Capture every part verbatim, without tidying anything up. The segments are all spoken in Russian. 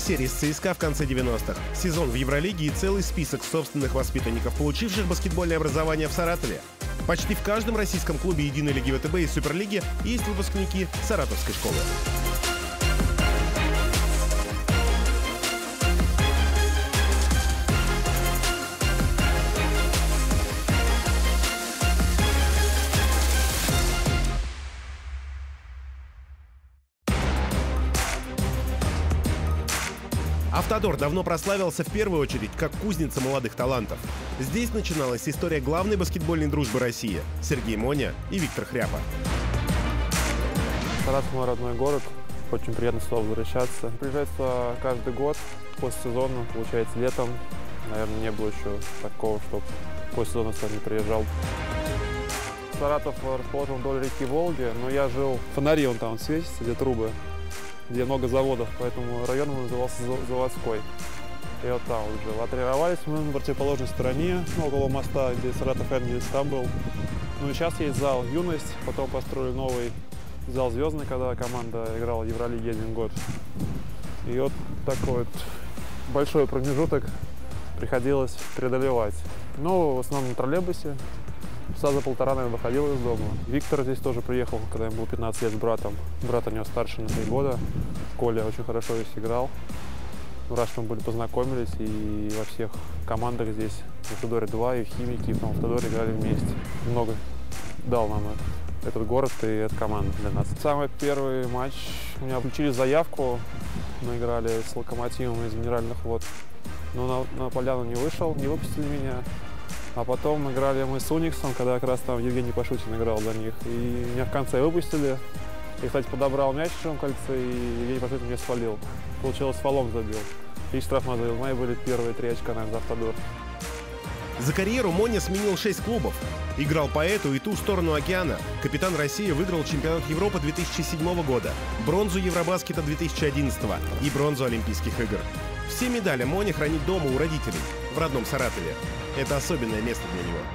серии с ЦСКА в конце девяностых. Сезон в Евролиге и целый список собственных воспитанников, получивших баскетбольное образование в Саратове. Почти в каждом российском клубе единой лиги ВТБ и Суперлиги есть выпускники Саратовской школы. «Автодор» давно прославился в первую очередь как кузница молодых талантов. Здесь начиналась история главной баскетбольной дружбы России – Сергей Моня и Виктор Хряпа. Саратов – мой родной город, очень приятно сюда возвращаться. Приезжать сюда каждый год, после сезона, получается летом. Наверное, не было еще такого, чтобы после сезона сюда не приезжал. Саратов расположен вдоль реки Волги, но я жил в Фонари, он там светится, где трубы, где много заводов, поэтому район назывался Заводской. И вот там вот жил. А тренировались мы на противоположной стороне, ну, около моста, где Саратов Энгельс, там был. Ну и сейчас есть зал «Юность», потом построили новый зал «Звездный», когда команда играла в Евролиге один год. И вот такой вот большой промежуток приходилось преодолевать. Ну, в основном на троллейбусе. Часа за полтора, наверное, выходил из дома. Виктор здесь тоже приехал, когда ему было пятнадцать лет с братом. Брат у него старше на три года. Коля очень хорошо здесь играл. Раз мы были познакомились, и во всех командах здесь, в Автодоре два, и в Химике, и в Автодоре играли вместе. Много дал нам этот город и эта команда для нас. Самый первый матч, у меня включили заявку, мы играли с Локомотивом из Минеральных вод. Но на, на поляну не вышел, не выпустили меня. А потом играли мы с Униксом, когда как раз там Евгений Пашутин играл за них. И меня в конце выпустили. И, кстати, подобрал мяч в чужом кольце, и Евгений Пашутин меня свалил. Получилось, фолом забил. И штрафной забил. Мои были первые три очка, наверное, за Автодор. За карьеру Моня сменил шесть клубов. Играл по эту и ту сторону океана. Капитан России выиграл чемпионат Европы две тысячи седьмого года, бронзу Евробаскета две тысячи одиннадцатого и бронзу Олимпийских игр. Все медали Моня хранит дома у родителей, в родном Саратове. Это особенное место для него.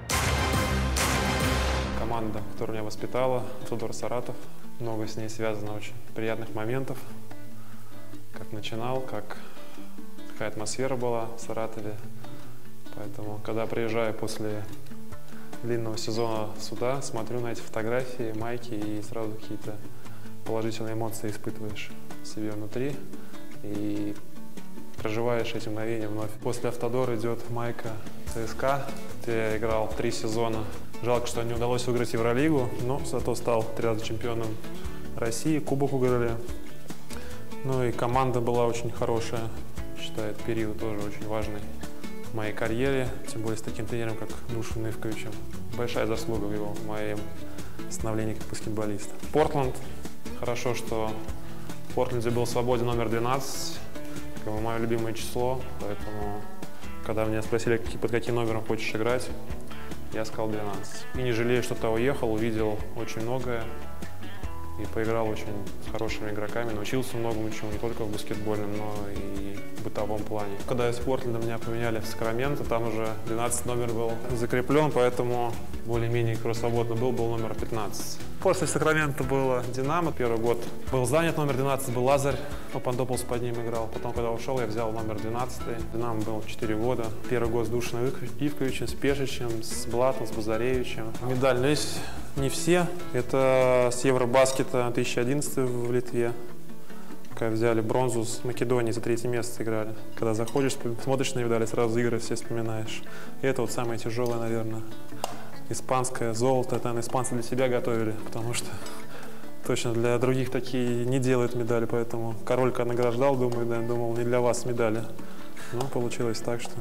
Команда, которая меня воспитала, Автодор Саратов. Много с ней связано очень приятных моментов. Как начинал, как какая атмосфера была в Саратове. Поэтому, когда приезжаю после длинного сезона сюда, смотрю на эти фотографии, майки, и сразу какие-то положительные эмоции испытываешь в себе внутри. И проживаешь эти мгновения вновь. После Автодора идет майка ЦСКА, где я играл три сезона. Жалко, что не удалось выиграть Евролигу, но зато стал три раза чемпионом России, кубок выиграли. Ну и команда была очень хорошая, считаю, этот период тоже очень важный в моей карьере, тем более с таким тренером, как Душан Ивковичем. Большая заслуга в его, в моем становлении как баскетболиста. Портленд. Хорошо, что в Портленде был свободен номер двенадцать. Мое любимое число, поэтому, когда меня спросили, под каким номером хочешь играть, я сказал двенадцать. И не жалею, что туда уехал, увидел очень многое и поиграл очень с хорошими игроками, научился многому чему, не только в баскетбольном, но и в бытовом плане. Когда из Портленда меня поменяли в Сакраменто, там уже двенадцать номер был закреплен, поэтому более-менее, кто свободно был, был номер пятнадцать. После Сакрамента было Динамо, первый год был занят, номер двенадцать был Лазарь, Папандополос под ним играл. Потом, когда ушел, я взял номер двенадцать. Динамо был четыре года. Первый год с Душаном Ивковичем, с Пешичем, с Блатом, с Базаревичем. Медаль, но есть не все. Это с Евробаскета две тысячи одиннадцатого в Литве. Когда взяли бронзу с Македонии, за третье место играли. Когда заходишь, смотришь на медали, сразу игры все вспоминаешь. И это вот самое тяжелое, наверное. Испанское золото, это, наверное, испанцы для себя готовили, потому что точно для других такие не делают медали, поэтому король, когда награждал, думаю, да, думал, не для вас медали. Но получилось так, что,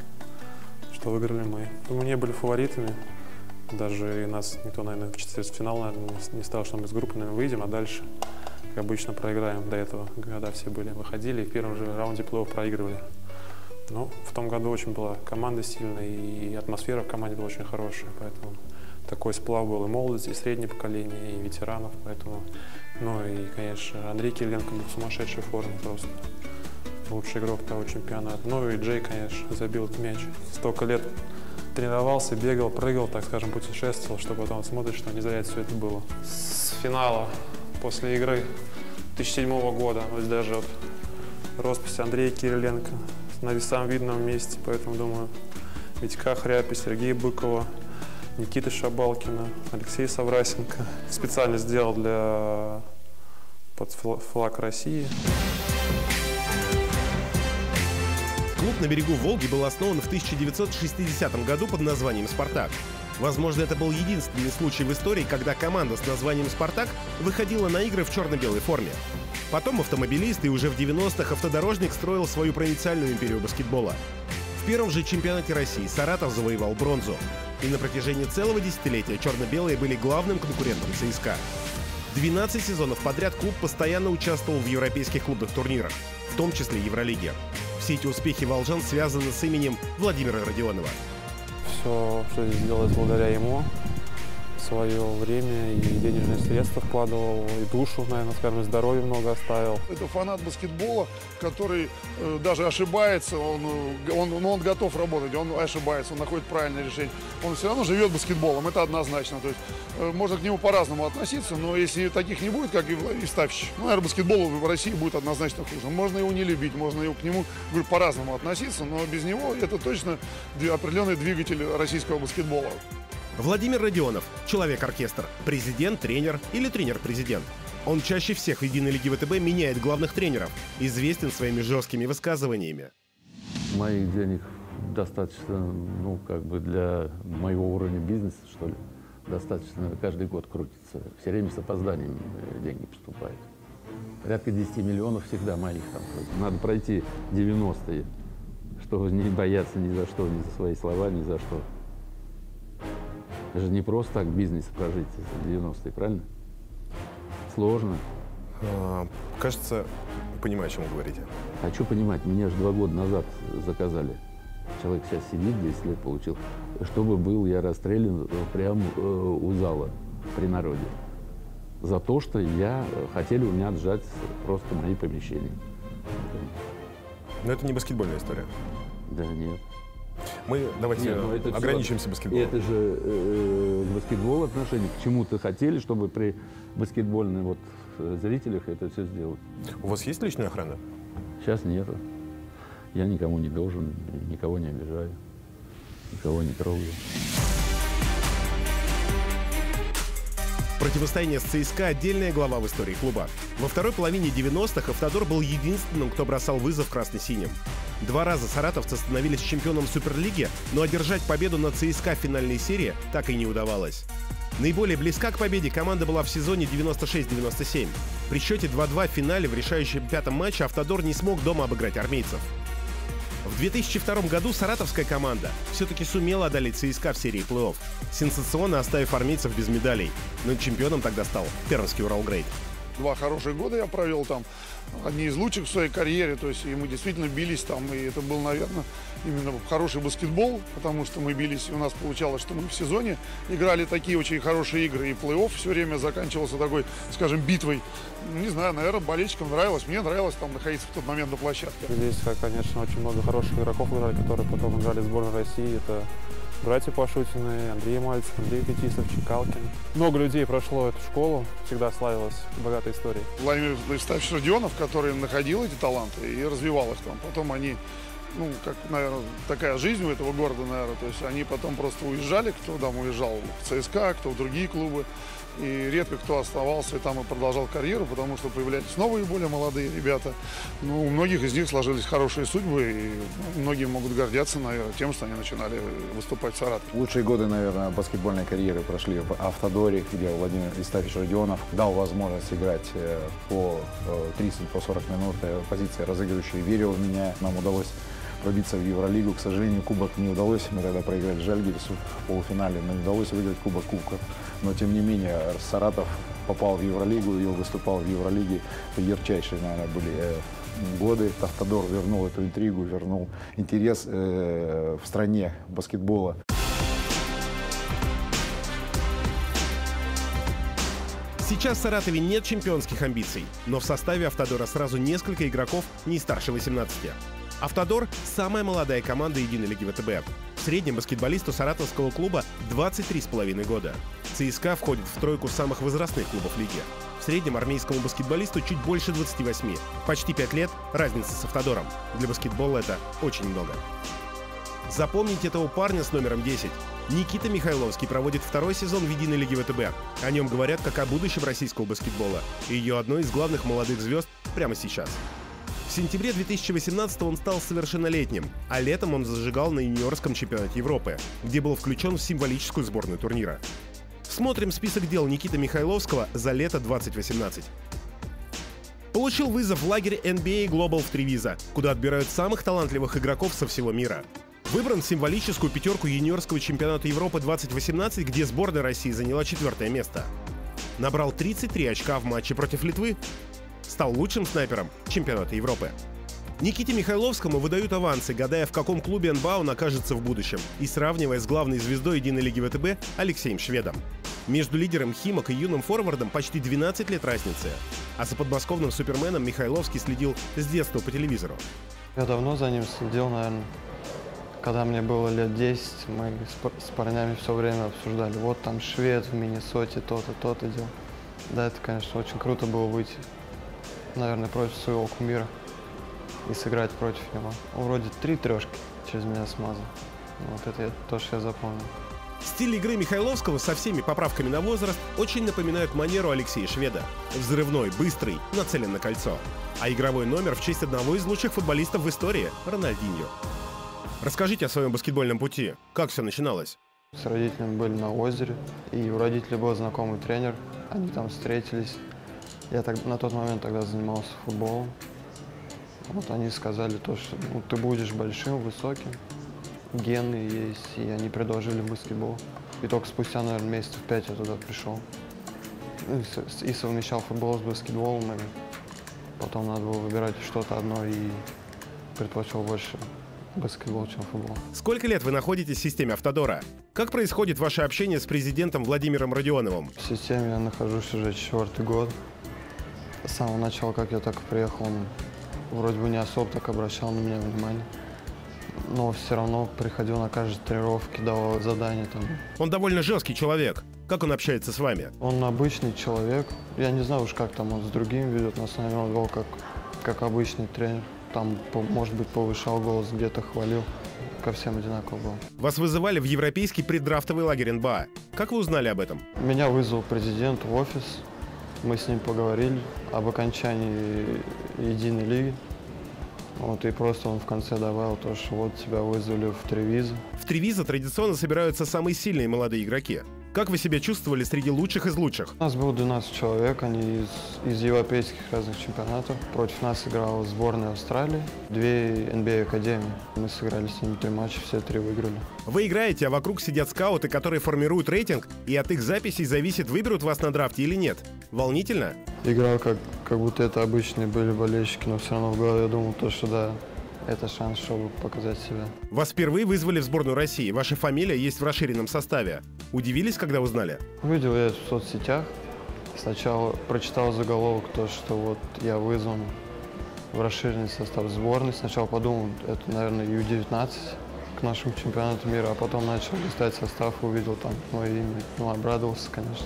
что выиграли мы. Мы не были фаворитами, даже и нас никто, наверное, в четвертьфинал, наверное, не стал, что мы из группы, наверное, выйдем, а дальше, как обычно, проиграем. До этого года все были, выходили и в первом же раунде плей-офф проигрывали. Но в том году очень была команда сильная, и атмосфера в команде была очень хорошая, поэтому такой сплав был и молодости, и среднее поколение, и ветеранов, поэтому, ну и, конечно, Андрей Кириленко был в сумасшедшей форме просто, лучший игрок того чемпионата. Ну и Джей, конечно, забил этот мяч. Столько лет тренировался, бегал, прыгал, так скажем, путешествовал, что потом смотришь, что не зря все это было. С финала после игры две тысячи седьмого года, вот даже вот роспись Андрея Кириленко на весам видном месте, поэтому, думаю, Витька Хряпи, Сергея Быкова, Никиты Шабалкина, Алексея Саврасенко. Специально сделал для под флаг России. Клуб на берегу Волги был основан в тысяча девятьсот шестидесятом году под названием «Спартак». Возможно, это был единственный случай в истории, когда команда с названием «Спартак» выходила на игры в черно-белой форме. Потом автомобилист, и уже в девяностых автодорожник строил свою провинциальную империю баскетбола. В первом же чемпионате России Саратов завоевал бронзу. И на протяжении целого десятилетия черно-белые были главным конкурентом ЦСКА. двенадцать сезонов подряд клуб постоянно участвовал в европейских клубных турнирах, в том числе Евролиге. Все эти успехи волжан связаны с именем Владимира Родионова. Все, что здесь делалось благодаря ему, свое время и денежные средства вкладывал, и душу, наверное, скажем, здоровье много оставил. Это фанат баскетбола, который э, даже ошибается, он, он, он готов работать, он ошибается, он находит правильное решение. Он все равно живет баскетболом, это однозначно. То есть, э, можно к нему по-разному относиться, но если таких не будет, как и Евстафьевич, ну, наверное, баскетбол в России будет однозначно хуже. Можно его не любить, можно его, к нему говорю, по-разному относиться, но без него это точно определенный двигатель российского баскетбола. Владимир Родионов – человек-оркестр, президент, тренер или тренер-президент. Он чаще всех в единой лиге ВТБ меняет главных тренеров, известен своими жесткими высказываниями. Моих денег достаточно, ну, как бы для моего уровня бизнеса, что ли, достаточно каждый год крутится. Все время с опозданием деньги поступают. Порядка десяти миллионов всегда моих там крутится. Надо пройти девяностые, чтобы не бояться ни за что, ни за свои слова, ни за что. Это же не просто так бизнес прожить в девяностые, правильно? Сложно. А, кажется, понимаю, о чем вы говорите. Хочу понимать, меня же два года назад заказали. Человек сейчас сидит, десять лет получил. Чтобы был я расстрелян прямо э, у зала при народе. За то, что я хотели у меня отжать просто мои помещения. Но это не баскетбольная история. Да нет. Мы давайте Нет, ну это ограничимся все, баскетболом. Это же э, к баскетболу отношение. К чему-то хотели, чтобы при баскетбольных вот, зрителях это все сделать. У вас есть личная охрана? Сейчас нету. Я никому не должен, никого не обижаю, никого не трогаю. Противостояние с ЦСКА – отдельная глава в истории клуба. Во второй половине девяностых Автодор был единственным, кто бросал вызов красно-синим. Два раза саратовцы становились чемпионом Суперлиги, но одержать победу над ЦСКА в финальной серии так и не удавалось. Наиболее близка к победе команда была в сезоне девяносто шесть девяносто семь. При счете два-два в финале в решающем пятом матче Автодор не смог дома обыграть армейцев. В две тысячи втором году саратовская команда все-таки сумела одолеть ЦСКА в серии плей-офф, сенсационно оставив армейцев без медалей, но чемпионом тогда стал пермский Уралгрейд. Два хороших года я провел там, одни из лучших в своей карьере, то есть и мы действительно бились там, и это был, наверное, именно хороший баскетбол, потому что мы бились, и у нас получалось, что мы в сезоне играли такие очень хорошие игры, и плей-офф все время заканчивался такой, скажем, битвой. Не знаю, наверное, болельщикам нравилось, мне нравилось там находиться в тот момент на площадке. Здесь, конечно, очень много хороших игроков играли, которые потом играли в сборной России. Это братья Пашутины, Андрей Мальцев, Андрей Петисов, Чекалкин. Много людей прошло эту школу, всегда славилась богатой историей. Владимир Евстафьевич Родионов, который находил эти таланты и развивал их там. Потом они, ну, как, наверное, такая жизнь у этого города, наверное, то есть они потом просто уезжали, кто там уезжал в ЦСКА, кто в другие клубы. И редко кто оставался и там и продолжал карьеру, потому что появлялись новые, более молодые ребята. Ну, у многих из них сложились хорошие судьбы, и многие могут гордиться, наверное, тем, что они начинали выступать в Саратове. Лучшие годы, наверное, баскетбольной карьеры прошли в Автодоре, где Владимир Евстафьевич Родионов дал возможность играть по тридцать - сорок минут, позиция разыгрывающая, верил в меня, нам удалось пробиться в Евролигу. К сожалению, кубок не удалось. Мы тогда проиграли Жальгирису в полуфинале, но не удалось выиграть кубок кубков. Но, тем не менее, Саратов попал в Евролигу и выступал в Евролиге. Это ярчайшие, наверное, были годы. Автодор вернул эту интригу, вернул интерес э, в стране баскетбола. Сейчас в Саратове нет чемпионских амбиций, но в составе Автодора сразу несколько игроков не старше восемнадцати. Автодор – самая молодая команда единой лиги ВТБ. В среднем баскетболисту саратовского клуба двадцать три с половиной года. ЦСКА входит в тройку самых возрастных клубов лиги. В среднем армейскому баскетболисту чуть больше двадцати восьми. Почти пять лет – разница с Автодором. Для баскетбола это очень много. Запомните этого парня с номером десять. Никита Михайловский проводит второй сезон в единой лиге ВТБ. О нем говорят как о будущем российского баскетбола и ее одной из главных молодых звезд прямо сейчас. В сентябре две тысячи восемнадцатого он стал совершеннолетним, а летом он зажигал на юниорском чемпионате Европы, где был включен в символическую сборную турнира. Смотрим список дел Никиты Михайловского за лето двадцать восемнадцать. Получил вызов в лагерь эн би эй Global в Тревизо, куда отбирают самых талантливых игроков со всего мира. Выбран в символическую пятерку юниорского чемпионата Европы двадцать восемнадцать, где сборная России заняла четвертое место. Набрал тридцать три очка в матче против Литвы. Стал лучшим снайпером чемпионата Европы. Никите Михайловскому выдают авансы, гадая, в каком клубе эн бэ а он окажется в будущем, и сравнивая с главной звездой единой лиги ВТБ Алексеем Шведом. Между лидером «Химок» и юным форвардом почти двенадцать лет разницы. А за подмосковным суперменом Михайловский следил с детства по телевизору. Я давно за ним следил, наверное. Когда мне было лет десять, мы с парнями все время обсуждали. Вот там Швед в Миннесоте, то-то, то-то делал. Да, это, конечно, очень круто было выйти, наверное, против своего кумира и сыграть против него. Он вроде три трешки через меня смазал. Вот это то, что я запомнил. Стиль игры Михайловского со всеми поправками на возраст очень напоминает манеру Алексея Шведа. Взрывной, быстрый, нацелен на кольцо. А игровой номер в честь одного из лучших футболистов в истории – Рональдиньо. Расскажите о своем баскетбольном пути. Как все начиналось? С родителями были на озере, и у родителей был знакомый тренер. Они там встретились. Я так, на тот момент тогда занимался футболом. Вот они сказали то, что ну, ты будешь большим, высоким, гены есть, и они предложили баскетбол. И только спустя, наверное, месяцев пять я туда пришел. И совмещал футбол с баскетболом, и потом надо было выбирать что-то одно, и предпочел больше баскетбол, чем футбол. Сколько лет вы находитесь в системе Автодора? Как происходит ваше общение с президентом Владимиром Родионовым? В системе я нахожусь уже четвертый год. С самого начала, как я так приехал, он вроде бы не особо так обращал на меня внимание. Но все равно приходил на каждой тренировке, давал задания там. Он довольно жесткий человек. Как он общается с вами? Он обычный человек. Я не знаю уж, как там он с другими ведет. Нас, наверное, он вел как, как обычный тренер. Там, может быть, повышал голос, где-то хвалил. Ко всем одинаково был. Вас вызывали в европейский преддрафтовый лагерь эн бэ а. Как вы узнали об этом? Меня вызвал президент в офис. Мы с ним поговорили об окончании единой лиги. Вот, и просто он в конце добавил то, что вот тебя вызвали в Тревизо. В Тревизо традиционно собираются самые сильные молодые игроки. Как вы себя чувствовали среди лучших из лучших? У нас было двенадцать человек, они из, из европейских разных чемпионатов. Против нас играла сборная Австралии, две эн би эй академии. Мы сыграли с ними три матча, все три выиграли. Вы играете, а вокруг сидят скауты, которые формируют рейтинг, и от их записей зависит, выберут вас на драфте или нет. Волнительно? Играл как, как будто это обычные были болельщики, но все равно в голове я думал, то, что да, это шанс, чтобы показать себя. Вас впервые вызвали в сборную России. Ваша фамилия есть в расширенном составе. Удивились, когда узнали? Увидел я это в соцсетях. Сначала прочитал заголовок, то, что вот я вызван в расширенный состав сборной. Сначала подумал, это, наверное, ю девятнадцать к нашему чемпионату мира, а потом начал листать состав и увидел там мое имя. Ну, обрадовался, конечно.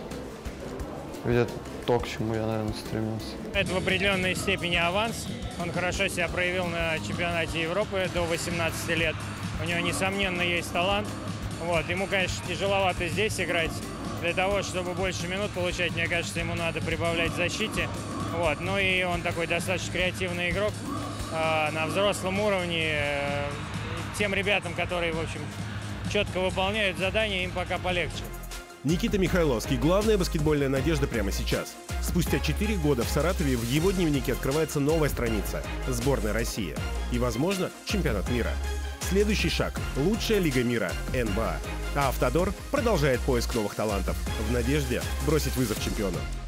Ведь это то, к чему я, наверное, стремился. Это в определенной степени аванс. Он хорошо себя проявил на чемпионате Европы до восемнадцати лет. У него, несомненно, есть талант. Вот. Ему, конечно, тяжеловато здесь играть. Для того, чтобы больше минут получать, мне кажется, ему надо прибавлять в защите. Вот. Ну и он такой достаточно креативный игрок э, на взрослом уровне. Э, тем ребятам, которые, в общем, четко выполняют задания, им пока полегче. Никита Михайловский – главная баскетбольная надежда прямо сейчас. Спустя четыре года в Саратове в его дневнике открывается новая страница – сборная России. И, возможно, чемпионат мира. Следующий шаг – лучшая лига мира – эн бэ а. А Автодор продолжает поиск новых талантов в надежде бросить вызов чемпиону.